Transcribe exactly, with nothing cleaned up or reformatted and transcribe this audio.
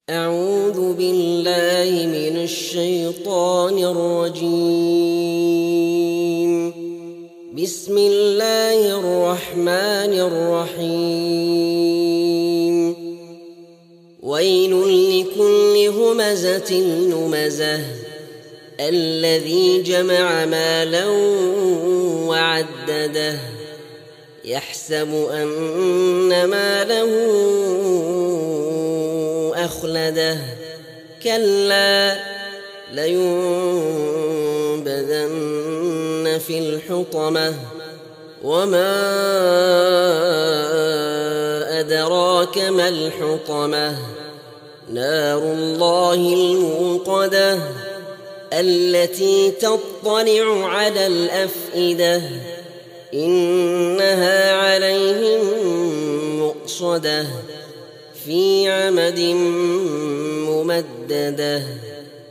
أعوذ بالله من الشيطان الرجيم. بسم الله الرحمن الرحيم. ويل لكل همزة لمزة الذي جمع مالا وعدده يحسب أن ماله أخلده كلا لينبذن في الحطمة وما أدراك ما الحطمة نار الله الموقدة التي تطلع على الأفئدة إنها عليهم مؤصدة في عمد ممددة.